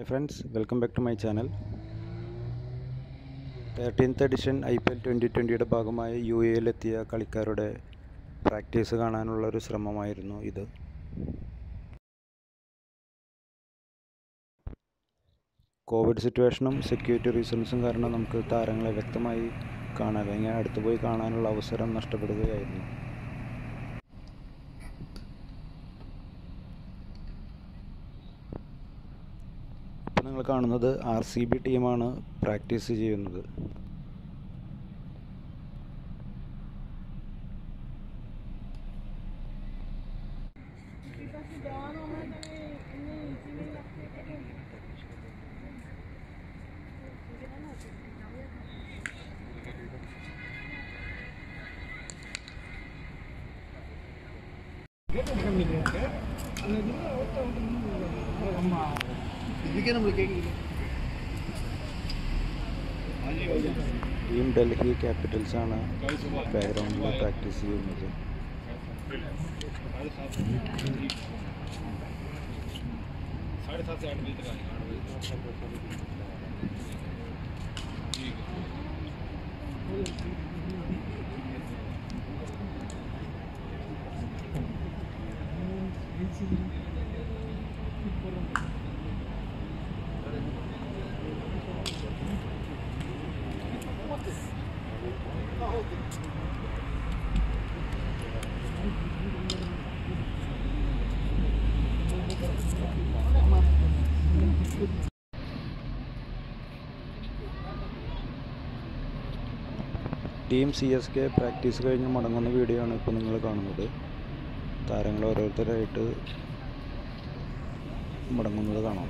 friends, welcome back to my channel. 13th edition IPL 2020 ഭാഗമായി UAE-ലെത്തിയ കളിക്കാരുടെ practice കാണാനുള്ള ഒരു ശ്രമമായിരുന്നു ഇത്. കോവിഡ് സിറ്റുവേഷനും സെക്യൂരിറ്റി റീസൺസും കാരണം നമുക്ക് താരങ്ങളെ വ്യക്തമായി കാണാൻ ഇങ്ങനെ അടുത്ത് പോയി കാണാനുള്ള അവസരം നഷ്ടപ്പെടുകയായിരുന്നു. നിങ്ങൾ കാണുന്നത് RCB ടീമാണ് പ്രാക്ടീസ് ചെയ്യുന്നത്. ടീം ഡൽഹി ക്യാപിറ്റൽസ് ആണ് ബാക്ക്ഗ്രൗണ്ടിൽ പ്രാക്ടീസ് ചെയ്യുന്നത്. ടീം CSK പ്രാക്ടീസ് കഴിഞ്ഞ് മടങ്ങുന്ന വീഡിയോ ആണ് ഇപ്പോൾ നിങ്ങൾ കാണുന്നത്. താരങ്ങൾ ഓരോരുത്തരായിട്ട് മടങ്ങുന്നത് കാണാം.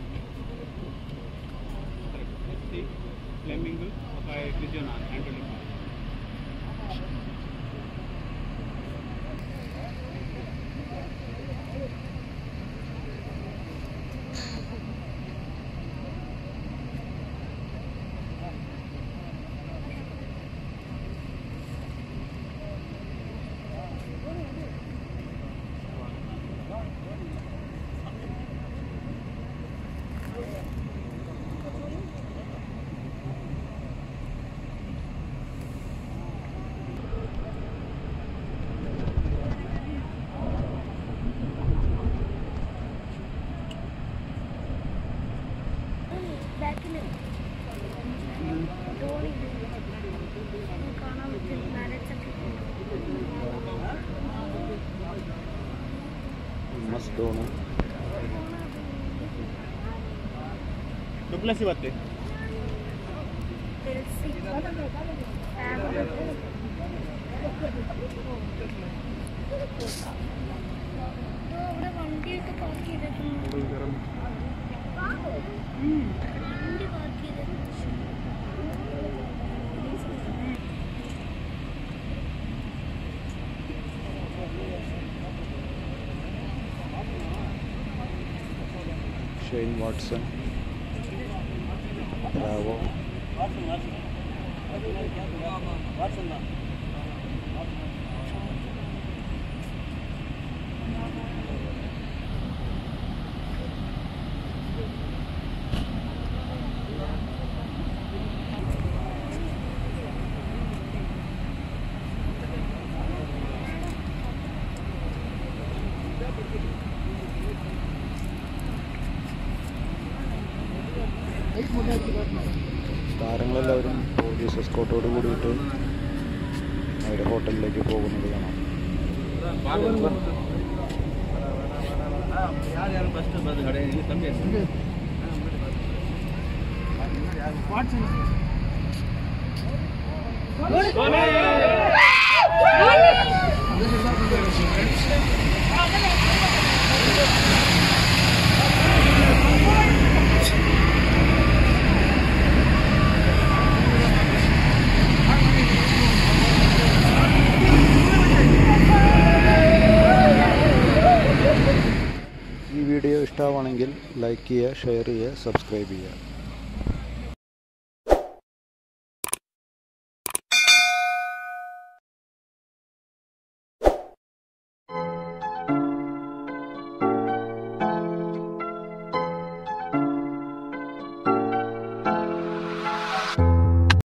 बात ഷെയ്ൻ വാട്സൺ, ബ്രാവോ, താരങ്ങളെല്ലാവരും പോലീസ് എസ്കോർട്ടോട് കൂടിയിട്ട് അവരുടെ ഹോട്ടലിലേക്ക് പോകുന്നത് കാണാം. വീഡിയോ ഇഷ്ടമാണെങ്കിൽ ലൈക്ക് ചെയ്യുക, ഷെയർ ചെയ്യുക, സബ്സ്ക്രൈബ് ചെയ്യുക.